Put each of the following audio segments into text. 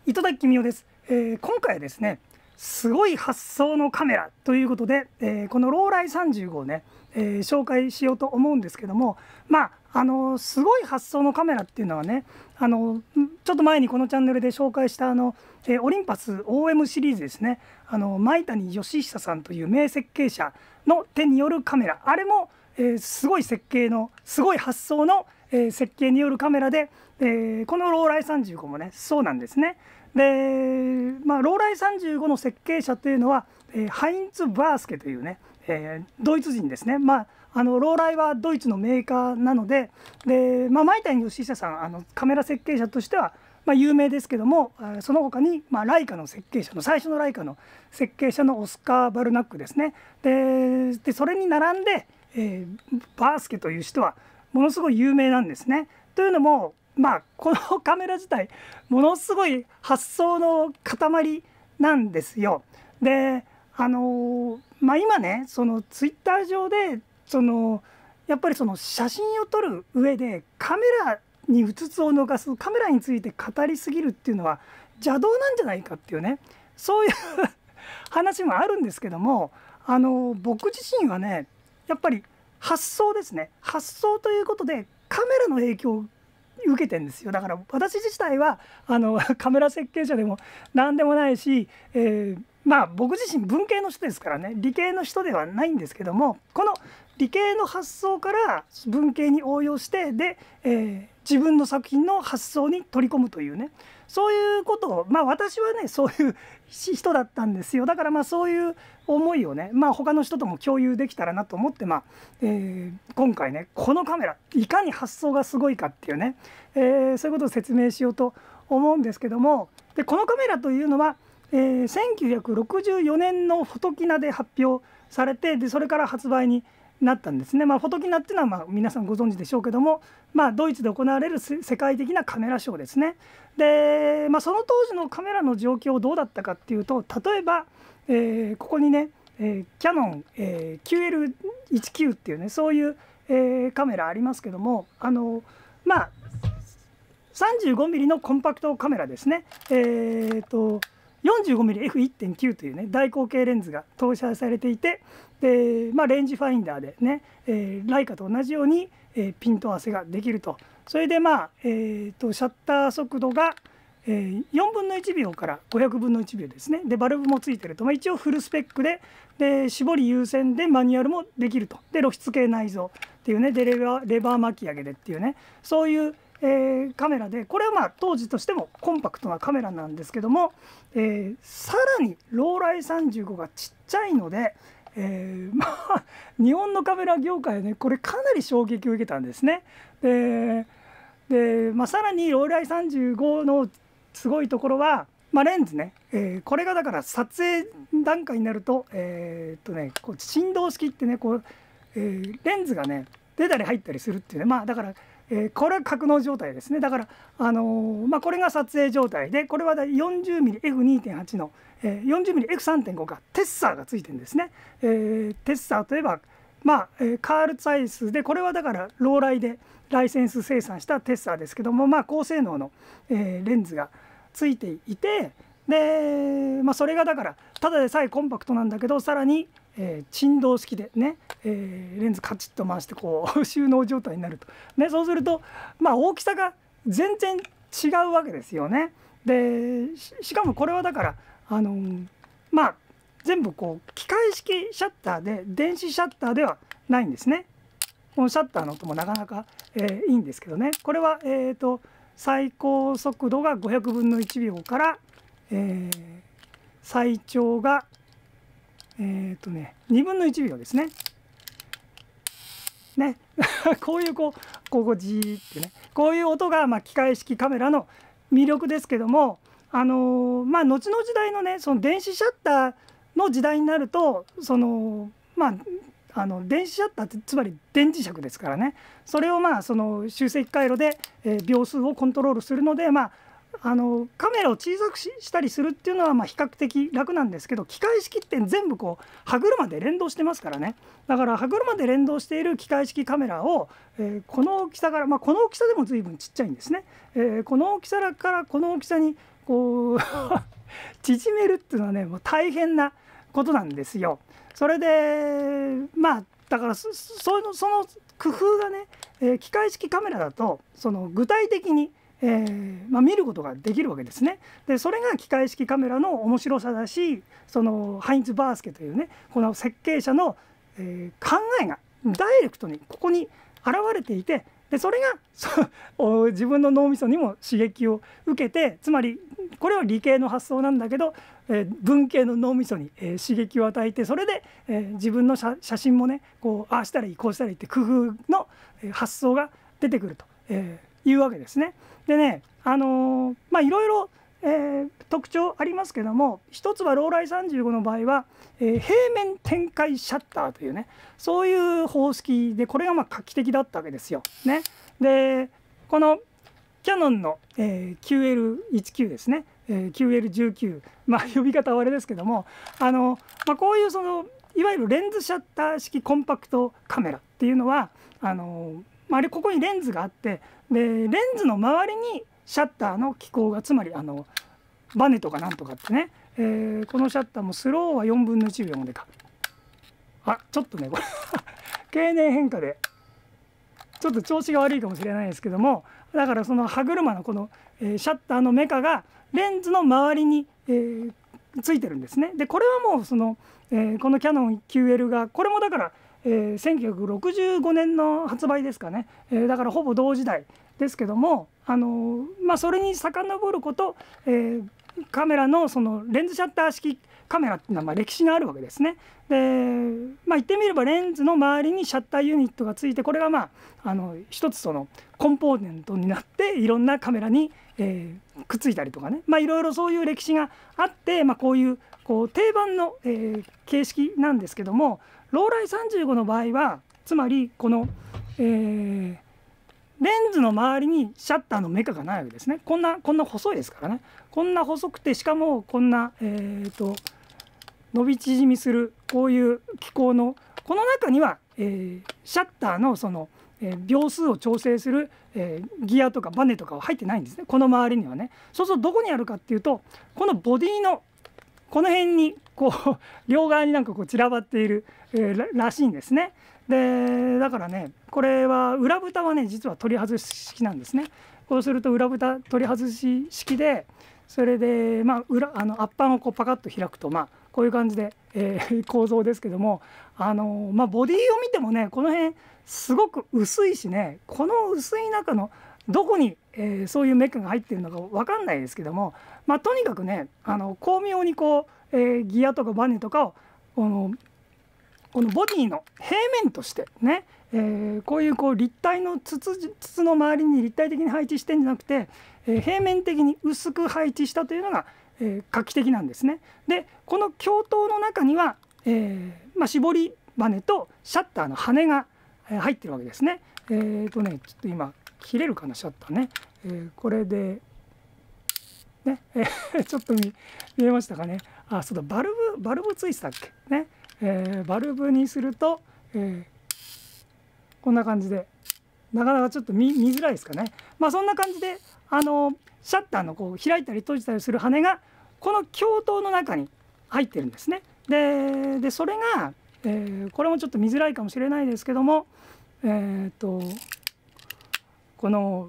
糸田公夫です。今回はですね、すごい発想のカメラということで、このローライ35をね、紹介しようと思うんですけども、すごい発想のカメラっていうのはね、ちょっと前にこのチャンネルで紹介したオリンパス OM シリーズですね、前谷義久さんという名設計者の手によるカメラ、あれも、すごい設計のすごい発想の、設計によるカメラで、このローライ35もねそうなんですね。で、ローライ35の設計者というのは、ハインツ・バースケというね、ドイツ人ですね。ローライはドイツのメーカーなので、前谷義久さんカメラ設計者としては、有名ですけども、その他に、ライカの設計者の最初のライカの設計者のオスカー・バルナックですね。でそれに並んで、バースケという人はものすごい有名なんですね。というのも、このカメラ自体ものすごい発想の塊なんですよ。で今ねそのツイッター上でやっぱりその写真を撮る上でカメラにうつつを逃すカメラについて語りすぎるっていうのは邪道なんじゃないかっていうね、そういう話もあるんですけども、僕自身はねやっぱり発想ですね。発想ということでカメラの影響を受けてるんですよ。だから私自体はカメラ設計者でも何でもないし、僕自身文系の人ですからね、理系の人ではないんですけども、この理系の発想から文系に応用してで、自分の作品の発想に取り込むというね、そういうことを私はねそういう人だったんですよ。だからそういう思いをね他の人とも共有できたらなと思って、今回ねこのカメラいかに発想がすごいかっていうね、そういうことを説明しようと思うんですけども、でこのカメラというのは、1964年のフォトキナで発表されて、でそれから発売になったんですね。フォトキナっていうのは皆さんご存知でしょうけども、ドイツで行われる世界的なカメラショーですね。で、その当時のカメラの状況どうだったかっていうと、例えば、ここにね、キヤノン、QL19 っていうねそういう、カメラありますけども、35mm のコンパクトカメラですね。45mmF1.9 というね大口径レンズが搭載されていて、で、レンジファインダーでね、ライカと同じように、ピント合わせができると。それでシャッター速度が、4分の1秒から500分の1秒ですね。でバルブもついてると、一応フルスペックで絞り優先でマニュアルもできると。で露出系内蔵っていうね、でレバー巻き上げでっていうね、そういうカメラで、これは当時としてもコンパクトなカメラなんですけども、さらにローライ35がちっちゃいので、日本のカメラ業界はねこれかなり衝撃を受けたんですね。でさらにローライ35のすごいところは、レンズね、これがだから撮影段階になるとこう振動式ってねレンズがね出たり入ったりするっていうね、だからこれは格納状態ですね。だからこれが撮影状態で、これは 40mmF2.8 の 40mmF3.5 がテッサーがついてるんですね。テッサーといえばカール・ツァイスで、これはだからローライでライセンス生産したテッサーですけども、高性能のレンズがついていて、でそれがだからただでさえコンパクトなんだけど、さらに振動式でね、レンズカチッと回して収納状態になると、ね、そうすると大きさが全然違うわけですよね。で しかもこれはだから全部機械式シャッターで電子シャッターではないんですね。このシャッターの音もなかなか、いいんですけどね、これは最高速度が500分の1秒から、最長が2分の1秒ですね。こういうここジーってね、こういう音が機械式カメラの魅力ですけども、後の時代のねその電子シャッターの時代になると、電子シャッターってつまり電磁石ですからね、それをその集積回路で秒数をコントロールするので、カメラを小さくしたりするっていうのは比較的楽なんですけど、機械式って全部歯車で連動してますからね。だから歯車で連動している機械式カメラを、この大きさから、この大きさでも随分ちっちゃいんですね。この大きさからこの大きさにこう縮めるっていうのはねもう大変なことなんですよ。それでまあだからその工夫がね、機械式カメラだとその具体的に、見ることができるわけですね。でそれが機械式カメラの面白さだし、そのハインツ・バースケというねこの設計者の、考えがダイレクトにここに現れていて、でそれが自分の脳みそにも刺激を受けて、つまりこれは理系の発想なんだけど、文系の脳みそに、刺激を与えて、それで、自分の写真もねこうああしたらいいこうしたらいいって工夫の発想が出てくると、いうわけですね。でねいろいろ特徴ありますけども、一つはローライ35の場合は、平面展開シャッターというねそういう方式で、これが画期的だったわけですよ。ね、でこのキヤノンの、QL19 ですね、QL19 呼び方はあれですけども、こういういわゆるレンズシャッター式コンパクトカメラっていうのはあれここにレンズがあって、でレンズの周りにシャッターの機構が、つまりバネとかなんとかってね、このシャッターもスローは4分の1秒でか、ちょっとねこれ経年変化でちょっと調子が悪いかもしれないですけども、だからその歯車のこの、シャッターのメカがレンズの周りに、ついてるんですね。でこれはもうこのキヤノン QL がこれもだから、1965年の発売ですかね、だからほぼ同時代ですけども、それに遡ること、カメラのそのレンズシャッター式カメラっていうのは歴史があるわけですね。で言ってみればレンズの周りにシャッターユニットがついて、これが一つそのコンポーネントになっていろんなカメラに、くっついたりとかね、いろいろそういう歴史があって、こういう定番の、形式なんですけども、ローライ35の場合はつまりこの、レンズの周りにシャッターのメカがないわけですね。こんな細いですからね。こんな細くて、しかもこんな、伸び縮みするこういう機構のこの中には、シャッターの秒数を調整する、ギアとかバネとかは入ってないんですね、この周りにはね。そうするとどこにあるかっていうと、このボディのこの辺に両側に散らばっている、らしいんですね。でだからねこれは裏蓋はね実は取り外し式なんですね。こうすると裏蓋取り外し式で、それで圧板をパカッと開くとこういう感じで、構造ですけども、ボディを見てもねこの辺すごく薄いしね、この薄い中のどこに、そういうメカが入っているのか分かんないですけども、とにかくね巧妙にギアとかバネとかをこのボディの平面としてね、こういう立体の筒の周りに立体的に配置してんじゃなくて、平面的に薄く配置したというのが、画期的なんですね。でこの鏡頭の中には、絞りバネとシャッターの羽が入ってるわけですね。ちょっと今切れるかなシャッターね、これでね、ちょっと見えましたかね。そうだ、バルブツイスターっけね、バルブにすると、こんな感じでなかなかちょっと見づらいですかね。そんな感じでシャッターの開いたり閉じたりする羽がこの鏡頭の中に入ってるんですね。でそれが、これもちょっと見づらいかもしれないですけども、この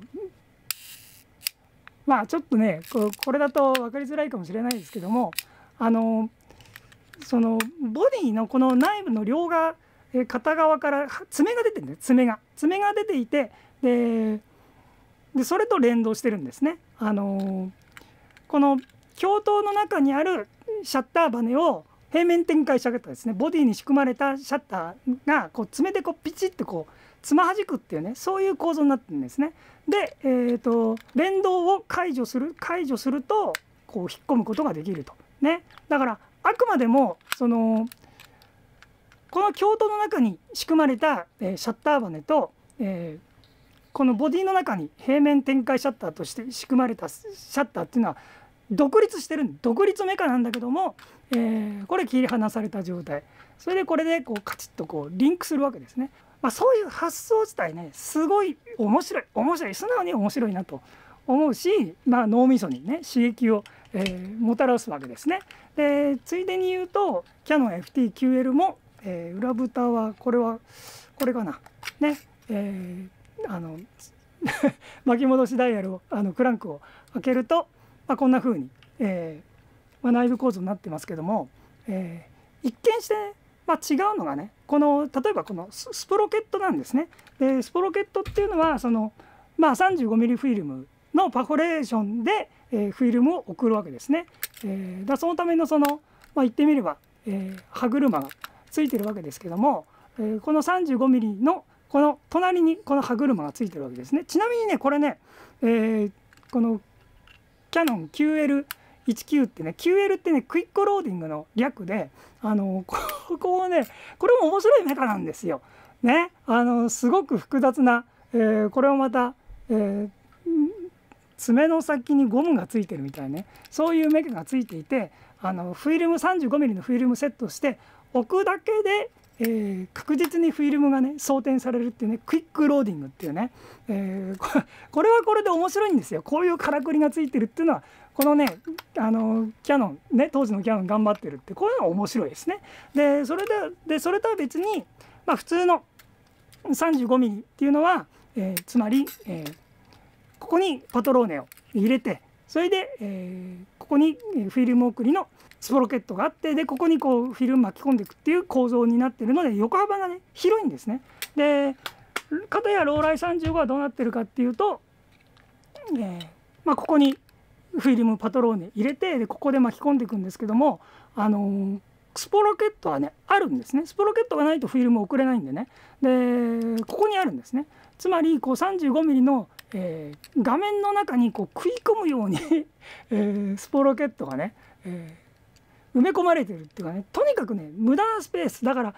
ちょっとねこれだと分かりづらいかもしれないですけども、そのボディのこの内部の両側片側から爪が出てるんです。爪が出ていて、でそれと連動してるんですね。この鏡頭の中にあるシャッターバネを平面展開シャッターですね、ボディに仕組まれたシャッターが爪でピチッとつまはじくっていうね、そういう構造になってるんですね。で、連動を解除すると引っ込むことができるとね。だからあくまでもこの鏡頭の中に仕組まれた、シャッターバネと、このボディの中に平面展開シャッターとして仕組まれたシャッターっていうのは独立してる独立メカなんだけども、これ切り離された状態、それでこれでカチッとリンクするわけですね。そういう発想自体ねすごい面白い素直に面白いなと思うし、脳みそにね刺激を、もたらすわけですね。でついでに言うとキヤノン FT9L も、裏蓋はこれかなね、巻き戻しダイヤルをクランクを開けると、こんな風に、内部構造になってますけども、一見して、違うのがね例えばこのスプロケットなんですね。でスプロケットっていうのは35mm フィルムのパフォレーションで、フィルムを送るわけですね。そのための言ってみれば、歯車がついてるわけですけども、この 35mm のこの隣にこの歯車がついてるわけですね。ちなみにねこれね、このキヤノン QL19 ってね QL ってねクイックローディングの略でここをねこれも面白いメカなんですよ。ねすごく複雑な、これをまた、爪の先にゴムがついてるみたいなねそういうメカがついていてフィルム 35mm のフィルムセットして置くだけで、確実にフィルムがね装填されるっていうねクイックローディングっていうね、これはこれで面白いんですよ。こういうからくりがついてるっていうのはこのねキヤノンね当時のキヤノン頑張ってるってこういうのが面白いですね。でそれとは別に、普通の 35mm っていうのは、つまり、ここにパトローネを入れてそれで、ここにフィルム送りのスプロケットがあってでここにこうフィルム巻き込んでいくっていう構造になっているので横幅がね広いんですね。で片やローライ35はどうなってるかっていうと、ここにフィルムパトローネ入れてでここで巻き込んでいくんですけどもスプロケットはねあるんですね。スプロケットがないとフィルム送れないんでね。でここにあるんですね。つまりこう 35mm の、画面の中にこう食い込むようにスプロケットがね、埋め込まれてるっていうかねとにかくね無駄なスペースだから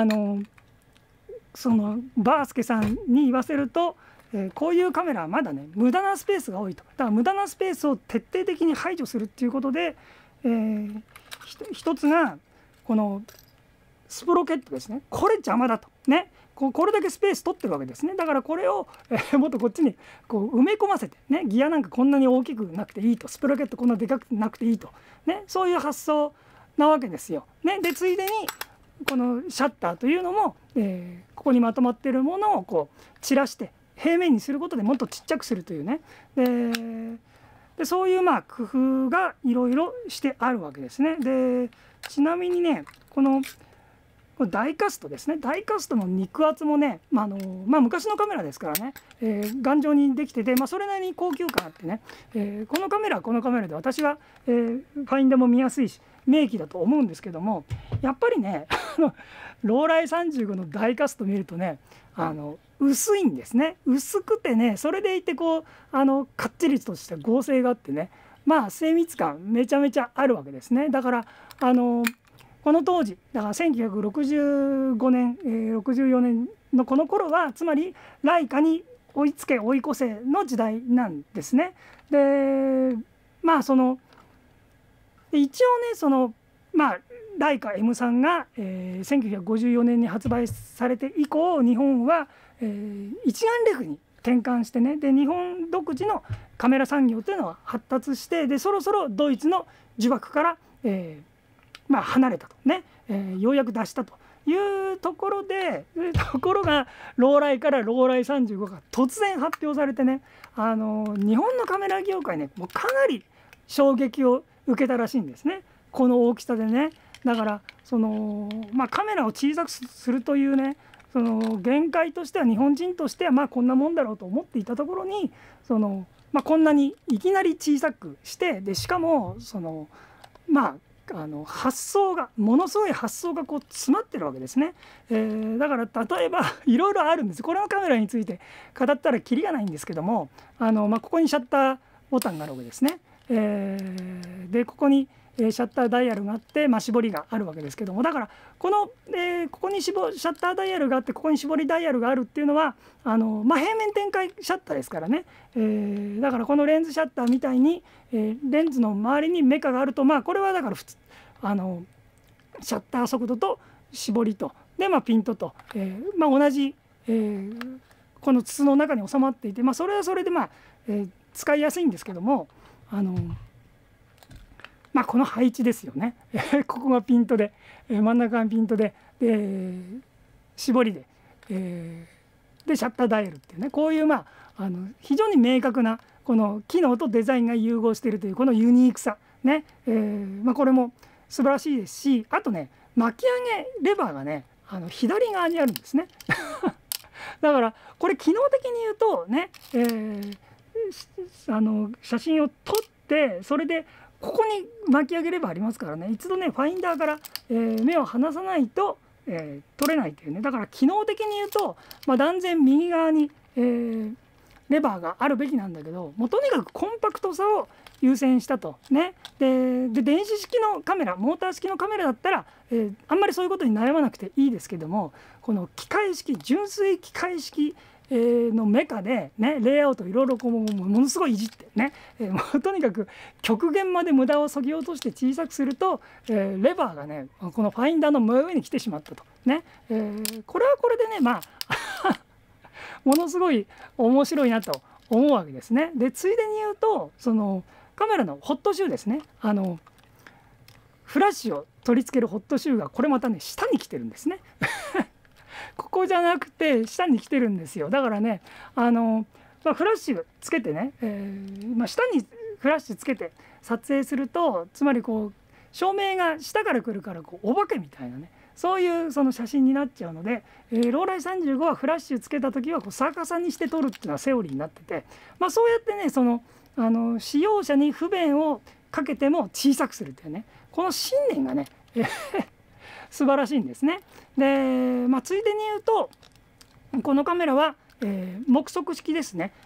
そのバースケさんに言わせると、こういうカメラはまだね無駄なスペースが多いと。だから無駄なスペースを徹底的に排除するっていうことで、一つがこのスプロケットですね。これ邪魔だとねこれだけスペース取ってるわけですね。だからこれを、もっとこっちにこう埋め込ませてねギアなんかこんなに大きくなくていいとスプロケットこんなでかくなくていいとねそういう発想なわけですよ。ね、でついでにこのシャッターというのも、ここにまとまっているものをこう散らして平面にすることでもっとちっちゃくするというねでそういう工夫がいろいろしてあるわけですね。でちなみにねこのダイカストですね。ダイカストの肉厚もね、昔のカメラですからね、頑丈にできてて、それなりに高級感あってね、このカメラはこのカメラで私は、ファインダーも見やすいし名機だと思うんですけどもやっぱりねローライ35のダイカスト見るとね薄いんですね。薄くてねそれでいてこうかっちりとした剛性があってね精密感めちゃめちゃあるわけですね。だからこの当時だから1965年、64年のこの頃はつまりライカに追いつけ追い越せの時代なんですね。で一応ねライカ M3 が、1954年に発売されて以降日本は、一眼レフに転換してねで日本独自のカメラ産業というのは発達してでそろそろドイツの呪縛から、離れたとね、ようやく出したというところでところがローライからローライ35が突然発表されてね日本のカメラ業界ねもうかなり衝撃を受けたらしいんですねこの大きさでね。だからカメラを小さくするというね限界としては日本人としてはこんなもんだろうと思っていたところにこんなにいきなり小さくしてでしかも発想がものすごい発想がこう詰まってるわけですね。だから例えばいろいろあるんです。これのカメラについて語ったらキリがないんですけどもここにシャッターボタンがあるわけですね。でここにシャッターダイヤルがあって、絞りがあるわけですけどもだからここにシャッターダイヤルがあってここに絞りダイヤルがあるっていうのは平面展開シャッターですからね、だからこのレンズシャッターみたいに、レンズの周りにメカがあるとこれはだから普通シャッター速度と絞りとで、ピントと、同じ、この筒の中に収まっていて、それはそれで使いやすいんですけども、この配置ですよね。ここがピントで、真ん中がピントで、絞りで、でシャッターダイヤルっていうね、こういう非常に明確なこの機能とデザインが融合しているというこのユニークさね、これも素晴らしいですし、あとね、巻き上げレバーがね左側にあるんですね。だからこれ機能的に言うとね、写真を撮ってそれでここに巻き上げレバーありますからね、一度ねファインダーから、目を離さないと、撮れないというね。だから機能的に言うと、断然右側に、レバーがあるべきなんだけど、もうとにかくコンパクトさを優先したとね。で電子式のカメラ、モーター式のカメラだったら、あんまりそういうことに悩まなくていいですけども、この機械式、純粋機械式のメカで、ね、レイアウトいろいろものすごいいじってね、もうとにかく極限まで無駄をそぎ落として小さくすると、レバーがねこのファインダーの真上に来てしまったとね、これはこれでねものすごい面白いなと思うわけですね。でついでに言うと、そのカメラのホットシューですね、フラッシュを取り付けるホットシューがこれまたね下に来てるんですね。ここじゃなくて下に来てるんですよ。だからねフラッシュつけてね、下にフラッシュつけて撮影すると、つまりこう照明が下から来るからお化けみたいなね、そういうその写真になっちゃうので、ローライ35はフラッシュつけた時は逆さにして撮るっていうのはセオリーになってて、そうやってね使用者に不便をかけても小さくするというね、この信念がね素晴らしいんですね。で、ついでに言うとこのカメラは、目測式ですね。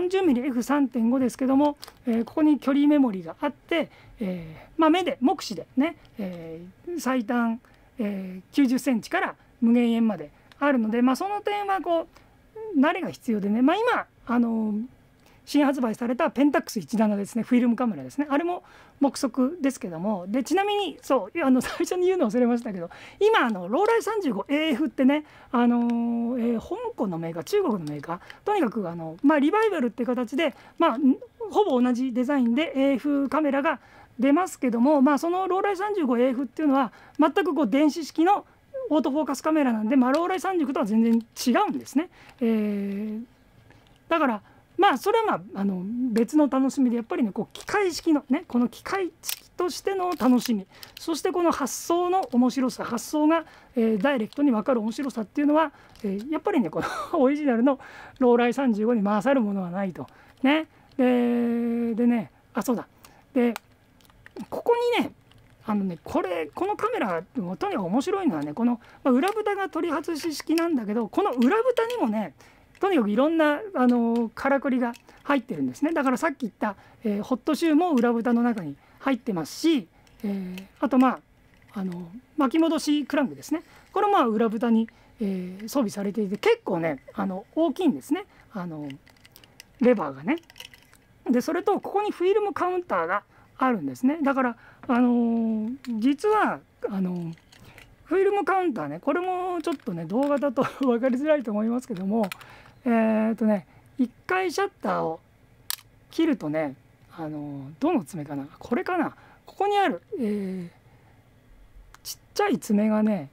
40mmF3.5 ですけども、ここに距離メモリがあって、目で目視でね、最短、90センチから無限遠まであるので、その点は慣れが必要でね、今新発売されたペンタックス17ですね、フィルムカメラですね、あれも目測ですけども、でちなみに最初に言うの忘れましたけど、今ローライ 35AF ってね、香港のメーカー、中国のメーカー、とにかくリバイバルっていう形で、ほぼ同じデザインで AF カメラが出ますけども、そのローライ 35AF っていうのは全く電子式のオートフォーカスカメラなんで、ローライ35とは全然違うんですね。だからそれは別の楽しみで、やっぱりね機械式のね、この機械式としての楽しみ、そしてこの発想の面白さ、発想が、ダイレクトに分かる面白さっていうのは、やっぱりねこのオリジナルのローライ35に勝るものはないとね。でね、そうだ、でここにねこのカメラとにかく面白いのはね、この、裏蓋が取り外し式なんだけど、この裏蓋にもねとにかくいろんなからくりが入ってるんですね。だからさっき言った、ホットシューも裏蓋の中に入ってますし、あと巻き戻しクランクですね、これも裏蓋に、装備されていて、結構ね大きいんですね、レバーがね。でそれとここにフィルムカウンターがあるんですね。だから実はフィルムカウンターね、これもちょっとね動画だと分かりづらいと思いますけども、一回シャッターを切るとね、どの爪かな、これかな、ここにある、ちっちゃい爪がね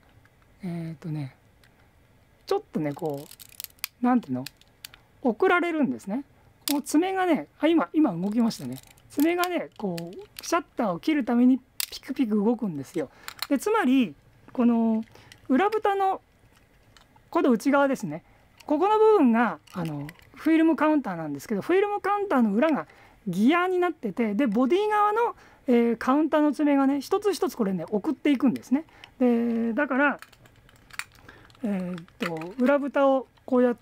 ちょっとねなんていうの、送られるんですね。この爪がね今動きましたね。爪がねシャッターを切るためにピクピク動くんですよ。でつまりこの裏蓋のこの内側ですね、ここの部分がフィルムカウンターなんですけど、フィルムカウンターの裏がギアになってて、でボディ側の、カウンターの爪がね一つ一つこれね送っていくんですね。でだから、裏蓋をこうやって、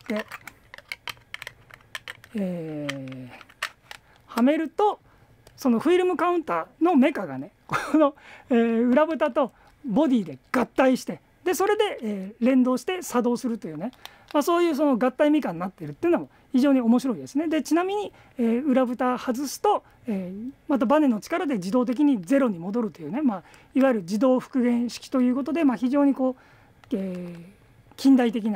はめると、そのフィルムカウンターのメカがねこの、裏蓋とボディで合体して、でそれで、連動して作動するというね、そういうその合体メカになっているっていうのも非常に面白いですね。でちなみに、裏蓋外すと、またバネの力で自動的にゼロに戻るというね、いわゆる自動復元式ということで、非常に近代的な、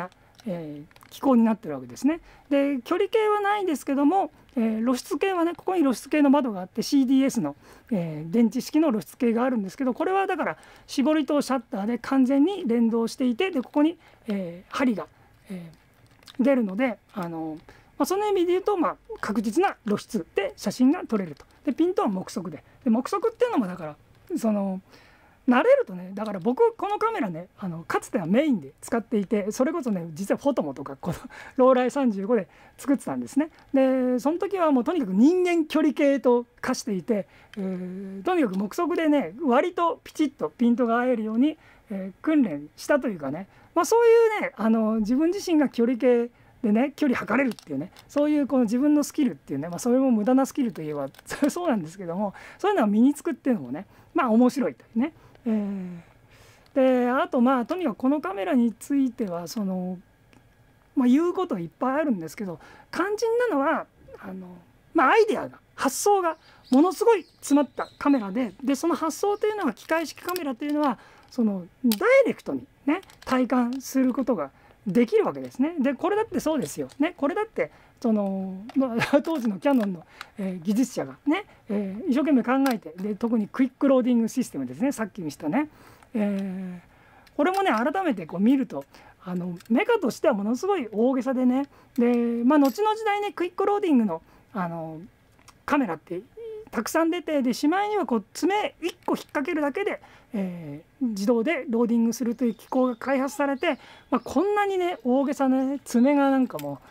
機構になってるわけですね。で距離計はないんですけども、露出計はね、ここに露出計の窓があって CDS の、電池式の露出計があるんですけど、これはだから絞りとシャッターで完全に連動していて、でここに、針が、出るので、その意味で言うと、確実な露出で写真が撮れると。でピントは目測で、目測っていうのもだから慣れるとね、だから僕このカメラね、かつてはメインで使っていて、それこそね実はフォトモとかこのローライ35で作ってたんですね。でその時はもうとにかく人間距離計と化していて、とにかく目測でね割とピチッとピントが合えるように、訓練したというかね、そういうね自分自身が距離計でね距離測れるっていうね、そういうこの自分のスキルっていうね、それも無駄なスキルといえばそうなんですけども、そういうのは身につくっていうのもね面白いというね。であととにかくこのカメラについては言うこといっぱいあるんですけど、肝心なのはアイデアが発想がものすごい詰まったカメラで、その発想というのは機械式カメラというのはダイレクトにね体感することができるわけですね。でこれだってそうですよね。これだって当時のキヤノンの、技術者がね、一生懸命考えて、で特にクイックローディングシステムですね、さっき見したね、これもね改めて見るとメカとしてはものすごい大げさでね、で後の時代ねクイックローディングのカメラってたくさん出て、でしまいには爪1個引っ掛けるだけで、自動でローディングするという機構が開発されて、こんなにね大げさな、ね、爪がなんかもう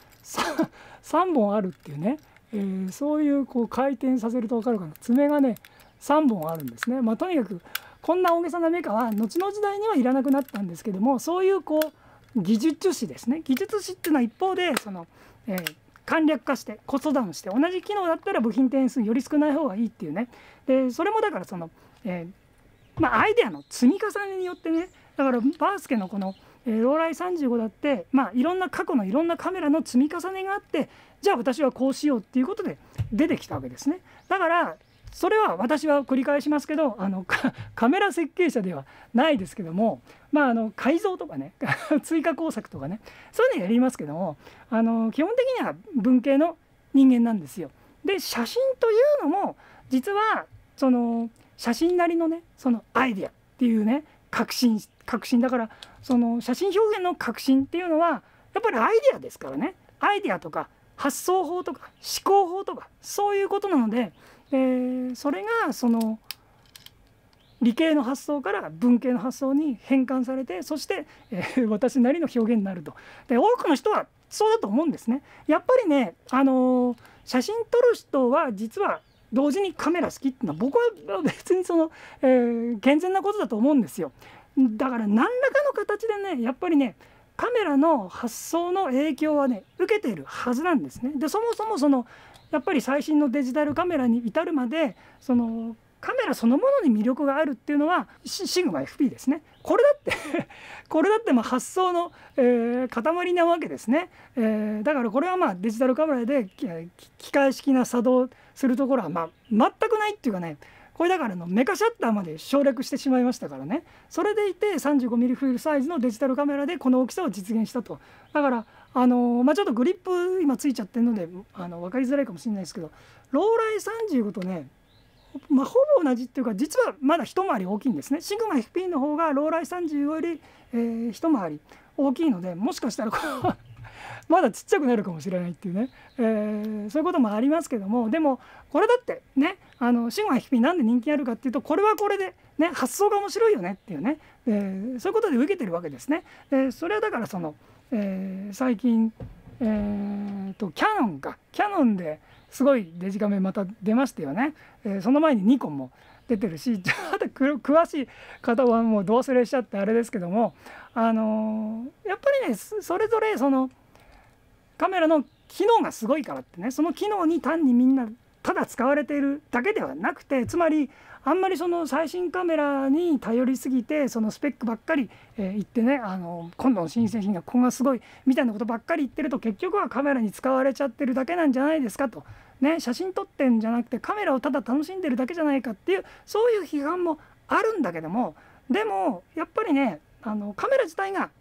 3本あるっていうね、そういう回転させると分かるかな、爪がね3本あるんですね。とにかくこんな大げさなメカは後の時代にはいらなくなったんですけども、そういう技術士ですね、技術士っていうのは一方で簡略化してコストダウンして、同じ機能だったら部品点数より少ない方がいいっていうね。でそれもだからアイデアの積み重ねによってね、だからバースケのこのローライ35だって、いろんな過去のいろんなカメラの積み重ねがあって、じゃあ私はこうしようっていうことで出てきたわけですね。だからそれは私は繰り返しますけどカメラ設計者ではないですけども、改造とかね追加工作とかね、そういうのやりますけども、基本的には文系の人間なんですよ。で写真というのも実は写真なりのねアイデアっていうね革新だから、写真表現の革新っていうのはやっぱりアイデアですからね。アイデアとか発想法とか思考法とかそういうことなので、それが理系の発想から文系の発想に変換されて、そして、私なりの表現になると。で多くの人はそうだと思うんですね。やっぱりね、写真撮る人は実は同時にカメラ好きっていうのは僕は別に健全なことだと思うんですよ。だから何らかの形でねやっぱりねカメラの発想の影響はね受けているはずなんですね。でそもそもやっぱり最新のデジタルカメラに至るまでカメラそのものに魅力があるっていうのはシグマ FP ですね。これだって発想の、塊なわけですね。だからこれはデジタルカメラで機械式な作動するところは全くないっていうかね、これだからメカシャッターまで省略してしまいましたからね。それでいて 35mm フィルサイズのデジタルカメラでこの大きさを実現したと。だからちょっとグリップ今ついちゃってるので分かりづらいかもしれないですけど、ローライ35とねほぼ同じっていうか、実はまだ一回り大きいんですね。シグマ FP の方がローライ35より、一回り大きいので、もしかしたらまだちっちゃくなるかもしれないっていうね、そういうこともありますけども、でもこれだってねシグマ FP なんで人気あるかっていうと、これはこれでね発想が面白いよねっていうね、そういうことで受けてるわけですね。それはだから最近キヤノンですごいデジカメまた出ましたよね。その前にニコンも出てるし、あと詳しい方はもうど忘れしちゃってあれですけども、やっぱりねそれぞれカメラの機能がすごいからってね、その機能に単にみんなただ使われているだけではなくて、つまりあんまり最新カメラに頼りすぎてスペックばっかり言ってね、今度の新製品がここがすごいみたいなことばっかり言ってると、結局はカメラに使われちゃってるだけなんじゃないですかと。ね、写真撮ってんじゃなくてカメラをただ楽しんでるだけじゃないかっていう、そういう批判もあるんだけども、でもやっぱりねカメラ自体が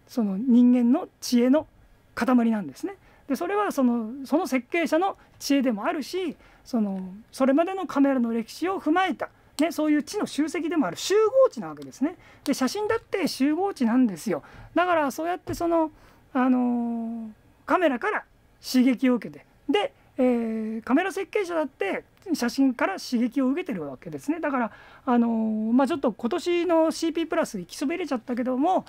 その人間の知恵の塊なんですね。でそれはその設計者の知恵でもあるし、それまでのカメラの歴史を踏まえた、ね、そういう知の集積でもある集合値なわけですね。で写真だって集合値なんですよ。だからそうやってカメラから刺激を受けて、で、カメラ設計者だって写真から刺激を受けてるわけですね。だからちょっと今年の CP プラス行きそびれちゃったけども、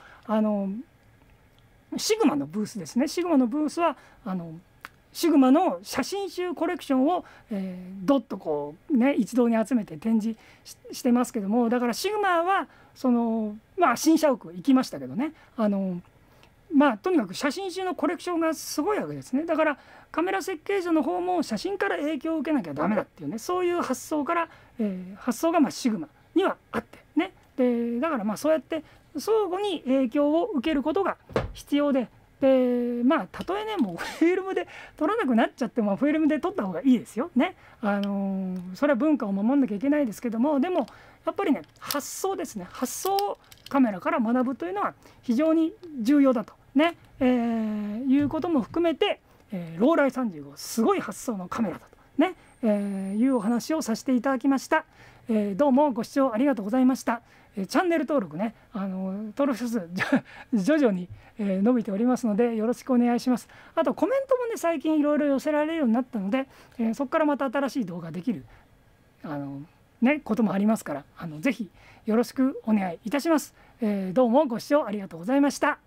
シグマのブースですね。シグマのブースはシグマの写真集コレクションを、どっとこうね一堂に集めて展示してますけども、だからシグマは新社屋行きましたけどね、とにかく写真集のコレクションがすごいわけですね。だからカメラ設計者の方も写真から影響を受けなきゃダメだっていうね、そういう発想がシグマにはあってね。でだからそうやって相互に影響を受けることが必要で、たとえねもうフィルムで撮らなくなっちゃってもフィルムで撮った方がいいですよね。それは文化を守んなきゃいけないですけども、でもやっぱりね発想ですね。発想をカメラから学ぶというのは非常に重要だとね、いうことも含めて、ローライ35すごい発想のカメラだとね、いうお話をさせていただきました。どうもご視聴ありがとうございました。チャンネル登録ね、登録者数徐々に伸びておりますのでよろしくお願いします。あとコメントもね最近いろいろ寄せられるようになったので、そこからまた新しい動画できることもありますから、ぜひよろしくお願いいたします。どうもご視聴ありがとうございました。